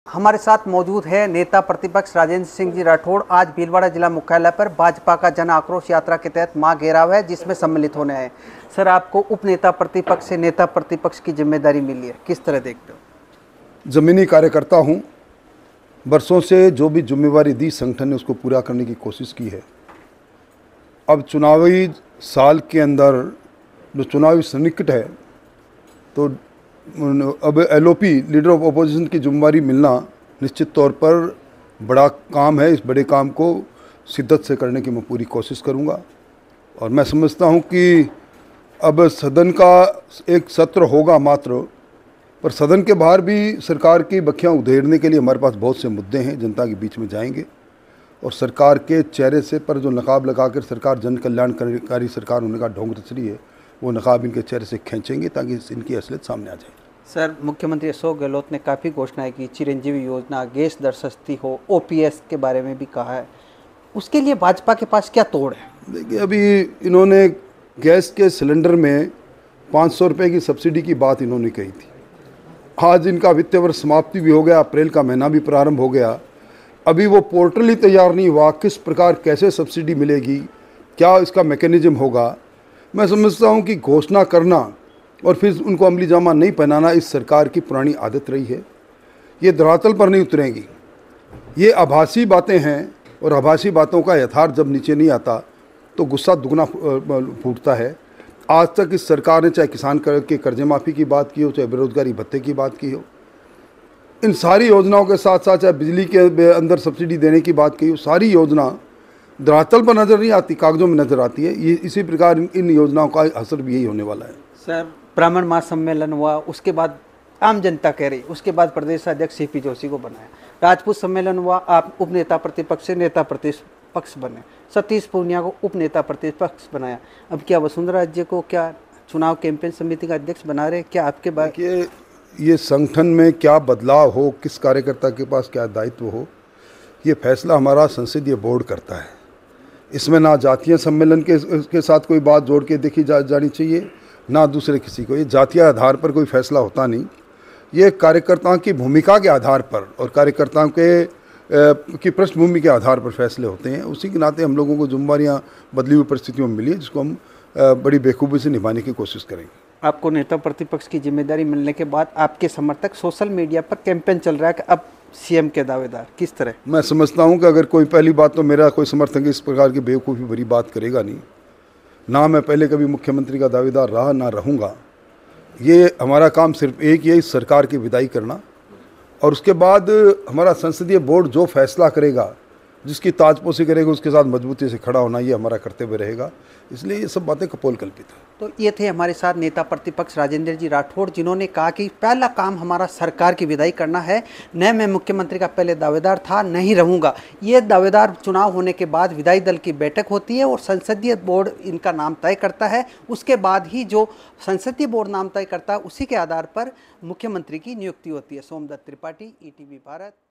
हमारे साथ मौजूद है नेता प्रतिपक्ष राजेंद्र सिंह जी राठौड़। आज भीलवाड़ा जिला मुख्यालय पर भाजपा का जन आक्रोश यात्रा के तहत मां घेराव है, जिसमें सम्मिलित होने आए। सर, आपको उप नेता प्रतिपक्ष से नेता प्रतिपक्ष की जिम्मेदारी मिली है, किस तरह देखते हो? ज़मीनी कार्यकर्ता हूँ। बरसों से जो भी जिम्मेवारी दी संगठन ने उसको पूरा करने की कोशिश की है। अब चुनावी साल के अंदर जो चुनावी सन्निकट है, तो अब एलओपी लीडर ऑफ अपोजिशन की जिम्मेवारी मिलना निश्चित तौर पर बड़ा काम है। इस बड़े काम को शिद्दत से करने की मैं पूरी कोशिश करूंगा। और मैं समझता हूं कि अब सदन का एक सत्र होगा मात्र, पर सदन के बाहर भी सरकार की बखियां उधेड़ने के लिए हमारे पास बहुत से मुद्दे हैं। जनता के बीच में जाएंगे और सरकार के चेहरे से पर जो नकाब लगाकर सरकार जन कल्याणकारी सरकार होने का ढोंग रच रही है, वो नकाब इनके चेहरे से खींचेंगे ताकि इनकी असलियत सामने आ जाए। सर, मुख्यमंत्री अशोक गहलोत ने काफ़ी घोषणाएं की, चिरंजीवी योजना, गैस दर सस्ती हो, ओपीएस के बारे में भी कहा है। उसके लिए भाजपा के पास क्या तोड़ है? देखिए, अभी इन्होंने गैस के सिलेंडर में 500 रुपये की सब्सिडी की बात इन्होंने कही थी। आज इनका वित्तीय वर्ष समाप्ति भी हो गया, अप्रैल का महीना भी प्रारंभ हो गया। अभी वो पोर्टल ही तैयार नहीं हुआ, किस प्रकार कैसे सब्सिडी मिलेगी, क्या इसका मैकेनिज्म होगा। मैं समझता हूँ कि घोषणा करना और फिर उनको अमली जामा नहीं पहनाना इस सरकार की पुरानी आदत रही है। ये धरातल पर नहीं उतरेंगी। ये आभासी बातें हैं और आभासी बातों का यथार्थ जब नीचे नहीं आता तो गुस्सा दुगना फूटता है। आज तक इस सरकार ने चाहे किसान के कर्जे माफ़ी की बात की हो, चाहे बेरोजगारी भत्ते की बात की हो, इन सारी योजनाओं के साथ साथ चाहे बिजली के अंदर सब्सिडी देने की बात की हो, सारी योजना धरातल पर नज़र नहीं आती, कागजों में नज़र आती है। ये इसी प्रकार इन योजनाओं का असर भी यही होने वाला है। सर, ब्राह्मण महासम्मेलन हुआ, उसके बाद आम जनता कह रही, उसके बाद प्रदेश अध्यक्ष सीपी जोशी को बनाया। राजपूत सम्मेलन हुआ, आप उप नेता प्रतिपक्ष से नेता प्रतिपक्ष बने। सतीश पूनिया को उप नेता प्रतिपक्ष बनाया। अब क्या वसुंधरा राज्य को क्या चुनाव कैंपेन समिति का अध्यक्ष बना रहे? क्या आपके बाद ये संगठन में क्या बदलाव हो, किस कार्यकर्ता के पास क्या दायित्व हो, ये फैसला हमारा संसदीय बोर्ड करता है। इसमें ना जातीय सम्मेलन के साथ कोई बात जोड़ के देखी जानी चाहिए, ना दूसरे किसी को। ये जातीय आधार पर कोई फैसला होता नहीं। ये कार्यकर्ताओं की भूमिका के आधार पर और कार्यकर्ताओं की पृष्ठभूमि के आधार पर फैसले होते हैं। उसी के नाते हम लोगों को जिम्मेवारियाँ बदली हुई परिस्थितियों में मिली है, जिसको हम बड़ी बेखूबी से निभाने की कोशिश करेंगे। आपको नेता प्रतिपक्ष की जिम्मेदारी मिलने के बाद आपके समर्थक सोशल मीडिया पर कैंपेन चल रहा है कि अब सीएम के दावेदार, किस तरह? मैं समझता हूं कि अगर कोई, पहली बात तो मेरा कोई समर्थक इस प्रकार की बेवकूफ़ी भरी बात करेगा नहीं। ना मैं पहले कभी मुख्यमंत्री का दावेदार रहा, ना रहूँगा। ये हमारा काम सिर्फ एक ही है, इस सरकार की विदाई करना। और उसके बाद हमारा संसदीय बोर्ड जो फैसला करेगा, जिसकी ताजपोशी करेगा, उसके साथ मजबूती से खड़ा होना ये हमारा कर्तव्य रहेगा। इसलिए ये सब बातें कपोल कल्पित हैं। तो ये थे हमारे साथ नेता प्रतिपक्ष राजेंद्र जी राठौड़, जिन्होंने कहा कि पहला काम हमारा सरकार की विदाई करना है। न मैं मुख्यमंत्री का पहले दावेदार था, नहीं रहूँगा। ये दावेदार चुनाव होने के बाद विधायी दल की बैठक होती है और संसदीय बोर्ड इनका नाम तय करता है। उसके बाद ही जो संसदीय बोर्ड नाम तय करता है, उसी के आधार पर मुख्यमंत्री की नियुक्ति होती है। सोमदत्त त्रिपाठी, ईटीवी भारत।